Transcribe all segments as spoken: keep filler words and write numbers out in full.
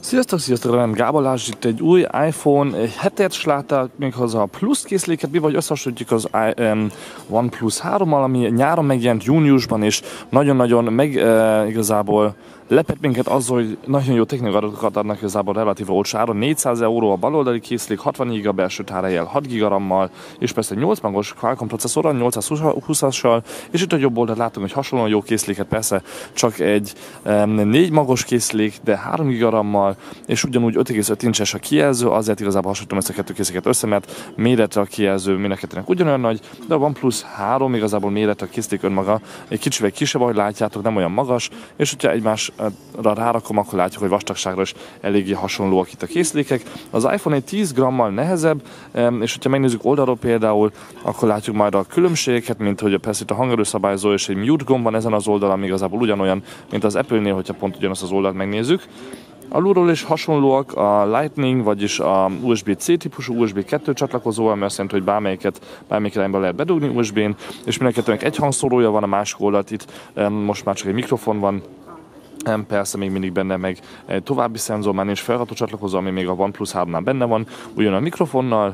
Sziasztok, sziasztok, remélem Gábor Lázs, itt egy új iPhone hetet látták méghozzá a plusz készléket, mi vagy összehasonlítjuk az um, OnePlus hárommal, ami nyáron megjelent júniusban, és nagyon-nagyon meg uh, igazából lepett minket azzal, hogy nagyon jó technikai adatokat adnak igazából relatív olcsó áron. négyszáz euró a baloldali készülék, hatvannégy giga belső tárhellyel, hat giga RAM-mal, és persze nyolc magos Qualcomm processzorral, nyolcszázhúszassal, és itt a jobb oldalt látunk, hogy hasonlóan jó készüléket, persze csak egy um, négy magos készülék, de három giga RAM-mal, és ugyanúgy öt egész öt incses a kijelző, azért igazából hasonlítom ezt a kettő készüléket össze, mert méretre a kijelző mind a kettőnek ugyanolyan nagy, de a OnePlus három igazából méretre a készülék önmaga egy kicsivel kisebb, ahogy látjátok, nem olyan magas, és hogyha egymás rárakom, akkor látjuk, hogy vastagságra is eléggé hasonlóak itt a készülékek. Az iPhone egy tíz grammal nehezebb, és hogyha megnézzük oldalról például, akkor látjuk majd a különbségeket, mint hogy persze itt a hangerőszabályozó és egy mute gomb van ezen az oldalon, igazából ugyanolyan, mint az Apple-nél, hogyha pont ugyanazt az oldalt megnézzük. Alulról is hasonlóak a Lightning, vagyis a u es bé-C típusú u es bé kettő csatlakozó, ami azt jelenti, hogy bármelyiket, bármelyik irányba lehet bedugni u es bé-n, és mind a kettőnek egy hangszórója van, a másik oldalt itt most már csak egy mikrofon van. Persze még mindig benne meg egy további szenzor, már nincs felható csatlakozó, ami még a OnePlus háromnál benne van, ugyan a mikrofonnal,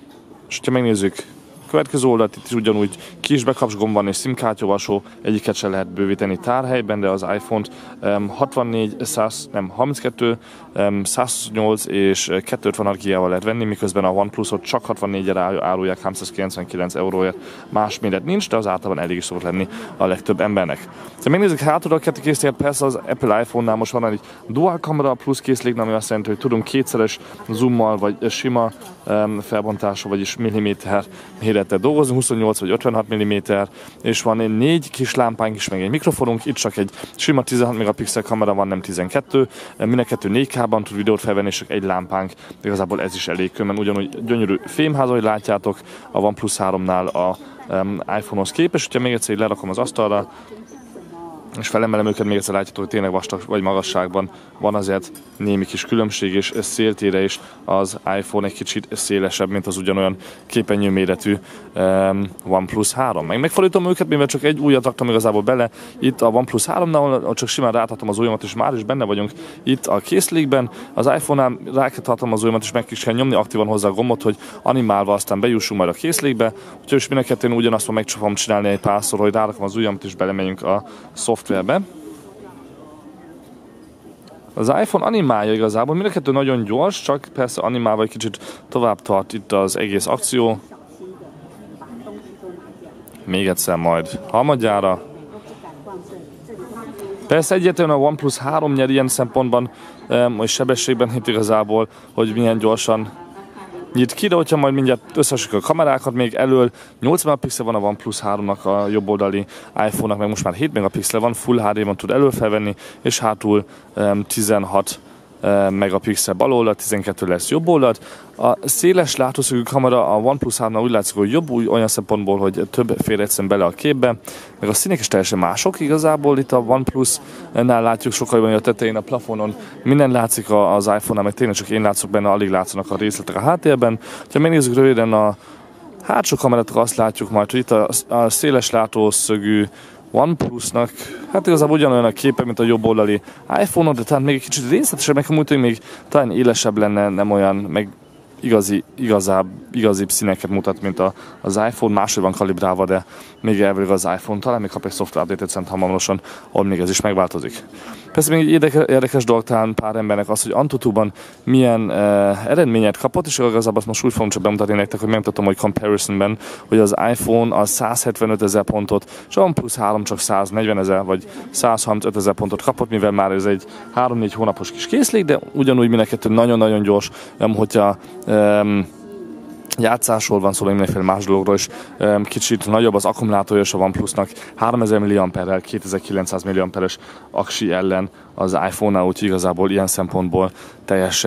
és ha megnézzük következő oldalt, itt is ugyanúgy kis bekapcs gomb van és SIM-kártyolvasó, egyiket se lehet bővíteni tárhelyben, de az iPhone-t um, hatvannégy, száz, nem, harminckettő, um, száznyolc és kétszázötvenhat gigával lehet venni, miközben a OnePlus-ot csak hatvannégyre árulják háromszázkilencvenkilenc euróért. Más méret nincs, de az általában elég is szokott lenni a legtöbb embernek. Ha megnézzük hátul a kettő készüléket, persze az Apple iPhone-nál most van egy dual kamera plusz készülék, ami azt jelenti, hogy tudunk kétszeres zoommal vagy sima um, felbontású, vagyis milliméter mérettel dolgozunk, huszonnyolc vagy ötvenhat milliméter, és van egy négy kis lámpánk is, meg egy mikrofonunk, itt csak egy sima tizenhat megapixel kamera van, nem tizenkettő, mind a kettő négy ká-ban tud videót felvenni, és csak egy lámpánk, igazából ez is elég könnyen, ugyanúgy gyönyörű fémház, ahogy látjátok a OnePlus háromnál a um, iPhone-hoz képest. Hogyha még egyszer lerakom az asztalra, és felemelem őket, még egyszer látjátok, hogy tényleg vastag vagy magasságban van azért némi kis különbség, és széltére is az iPhone egy kicsit szélesebb, mint az ugyanolyan képernyő méretű um, OnePlus három. Meg megfordítom őket, mivel csak egy ujjat raktam igazából bele itt a OnePlus háromnál, ahol csak simán rátadtam az ujjamat, és már is benne vagyunk itt a készülékben. Az iPhone-nál rákathatom az ujjamat, és meg is kell nyomni aktívan hozzá a gombot, hogy animálva aztán bejussunk majd a készülékbe. Úgyhogy is mind a kettőn ugyanazt meg fogom csinálni egy párszor, hogy rárakom az ujjamat, és belemegyünk a szoftverbe. Az iPhone animálja igazából, mind a kettő nagyon gyors, csak persze animálva egy kicsit tovább tart itt az egész akció. Még egyszer majd harmadjára. Persze egyértelműen a OnePlus három nyer ilyen szempontban, és sebességben itt igazából, hogy milyen gyorsan nyit ki, de hogyha majd mindjárt összehasonlítjuk a kamerákat, még elől nyolc megapixel van a OnePlus háromnak, a jobb oldali iPhone-nak meg most már hét megapixel van, Full há dé-ban tud elől felvenni, és hátul um, tizenhat megapixel bal oldalt, tizenkettő lesz jobb oldalt. A széles látószögű kamera a OnePlus háromnál úgy látszik, hogy jobb, úgy olyan szempontból, hogy több fér egyszerűen bele a képbe, meg a színek is teljesen mások igazából. Itt a OnePlus-nál látjuk sokkal jobban, hogy a tetején, a plafonon minden látszik, az iPhone-nál meg tényleg csak én látszok benne, alig látszanak a részletek a háttérben. Ha megnézzük röviden a hátsó kamerát, azt látjuk majd, hogy itt a, a széles látószögű OnePlusnak, hát igazából ugyanolyan a képe, mint a jobb oldali iPhone-on, de talán még egy kicsit részletesebb, meg amúgy, hogy még talán élesebb lenne, nem olyan, meg igazi, igazább, igazibb színeket mutat, mint a, az iPhone, máshogy van kalibrálva, de még elvileg az iPhone talán még kap egy software update-et szerintem hamarosan, ahol még ez is megváltozik. Persze még egy érdekes, érdekes dolog talán pár embernek az, hogy Antutu-ban milyen uh, eredményet kapott, és igazából azt most úgy fogom csak bemutatni nektek, hogy megmutatom, hogy comparisonben, hogy az iPhone az százhetvenöt ezer pontot, és a OnePlus három csak száznegyven ezer vagy százharmincöt ezer pontot kapott, mivel már ez egy három-négy hónapos kis készülék, de ugyanúgy mindenkettő nagyon-nagyon gyors, hogyha um, játszásról van szó, mindenféle más dologról is. Kicsit nagyobb az akkumulátorja a OnePlusnak, háromezer milliamperrel, kétezer-kilencszáz milliamperes aksi ellen az iPhone-nál, úgyhogy igazából ilyen szempontból teljesen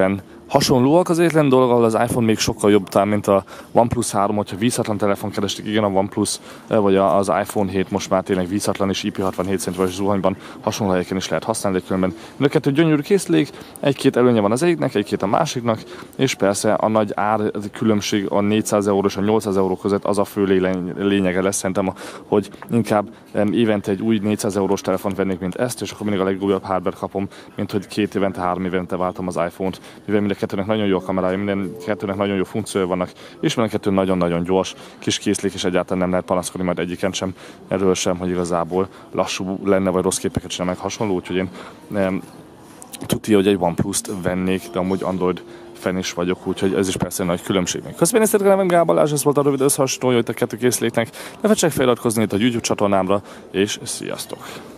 Hasonlóak az egyetlen dolog, ahol az iPhone még sokkal jobb talán, mint a OnePlus három, hogyha vízhatlan telefon kerestek, igen, a OnePlus vagy az iPhone hét most már tényleg vízhatlan és I P hatvanhét centiméteres zuhanyban hasonló helyeken is lehet használni, de különben mind a kettő gyönyörű készülék, egy-két előnye van az egyiknek, egy-két a másiknak, és persze a nagy ár különbség a négyszáz euró és a nyolcszáz euró között az a fő lényege lesz szerintem, hogy inkább évente egy új négyszáz eurós telefont vennék, mint ezt, és akkor mindig a legújabb hardware kapom, mint hogy két évente, három évente váltam az iPhone-t, mivel mind a kettőnek nagyon jó a kamerája, minden kettőnek nagyon jó funkciója vannak, és mind a kettő nagyon-nagyon gyors kis készülék, és egyáltalán nem lehet panaszkodni majd egyiken sem, erről sem, hogy igazából lassú lenne, vagy rossz képeket csinál meg hasonló, úgyhogy én nem, tudja, hogy egy OnePlus-t vennék, de amúgy Android fan is vagyok, úgyhogy ez is persze nagy különbség. Köszönöm, én szeretném, Gál Balázs, ez volt a rövid összehasonlója itt a kettő készüléknek. Ne felejtsetek feliratkozni itt a YouTube csatornámra, és sziasztok!